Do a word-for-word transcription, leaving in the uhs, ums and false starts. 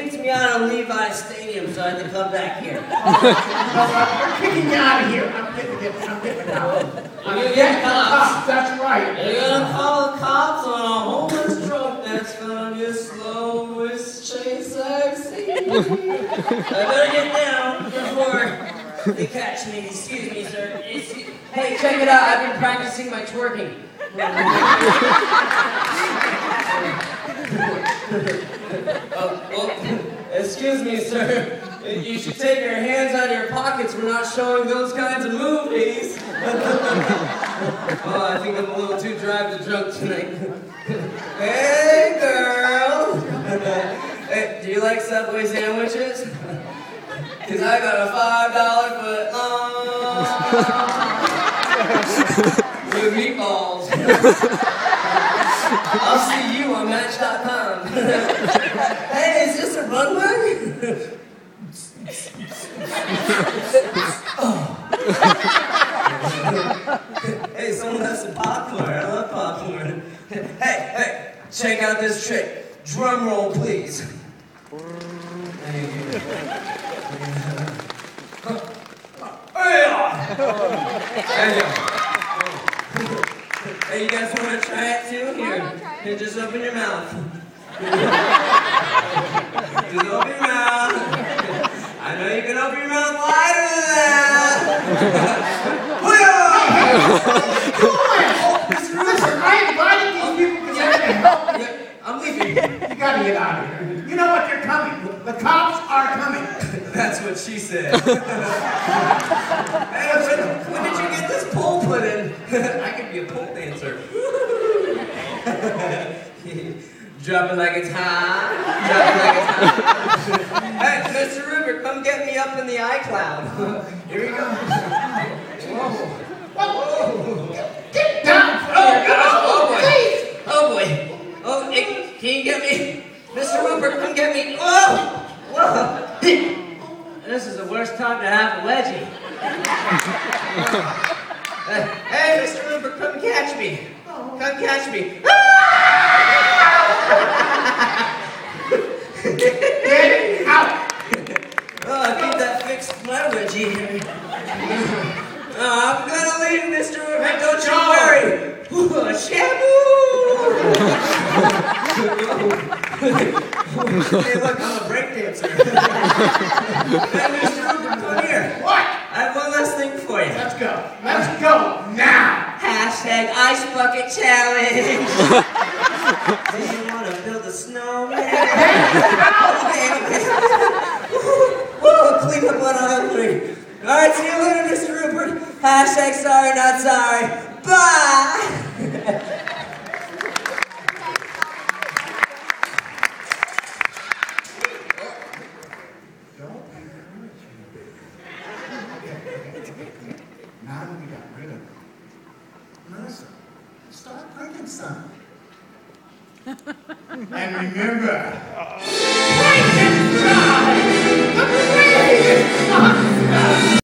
kicked me out of Levi Stadium, so I had to come back here. We're kicking you out of here. I'm getting it. I'm getting it out. I'm gonna get the cops. That's right. You're gonna call the cops on a homeless drunk that's gonna be a slow whisk chase sexy. I better get down before they catch me. Excuse me, sir. Excuse Hey, check it out. I've been practicing my twerking. Oh, well, excuse me, sir. You should take your hands out of your pockets. We're not showing those kinds of movies. Oh, I think I'm a little too drive to drunk tonight. Hey, girl. Hey, do you like Subway sandwiches? Because I got a five dollar foot long with meatballs. I'll see you on Match dot com. Hey, is this a runway? Oh. Hey, someone has some popcorn. I love popcorn. Hey, hey, check out this trick. Drum roll, please. Thank you. Hey, hey, you guys want to try it too? Here, here, just open your mouth. Just open your mouth. I know you can open your mouth wider than that. Listen, I invited these people because I can help you. I'm leaving. You gotta get out of here. You know what? They're coming. The cops are coming. That's what she said. Hey, when, when did you get this pole put in? I could be a pole dancer. Drop it like it's hot. Drop it like it's hot. Hey, Mister Rupert, come get me up in the iCloud. Here we go. Whoa. Whoa. Get down. Oh, gosh. Oh, boy. Oh, boy. Oh, hey, can you get me? Mister Rupert, come get me. Whoa. Whoa. This is the worst time to have a wedgie. uh, hey, Mister Rupert, come catch me. Come catch me. Get out. Oh, I think that fixed my wedgie here. Oh, I'm gonna leave, Mister Rupert. Don't you worry. Ooh, a shampoo. Hey, look, I'm a breakdancer. Hey, Mister Rupert, come here. What? I have one last thing for you. Let's go. Let's go now. Hashtag Ice Bucket Challenge. Do you want to build a snowman? Woo, clean up on hungry. All right, see you later, Mister Rupert. Hashtag sorry, not sorry. Bye. Now that we got rid of it, Melissa, start drinking some. And remember, fight and try, the greatest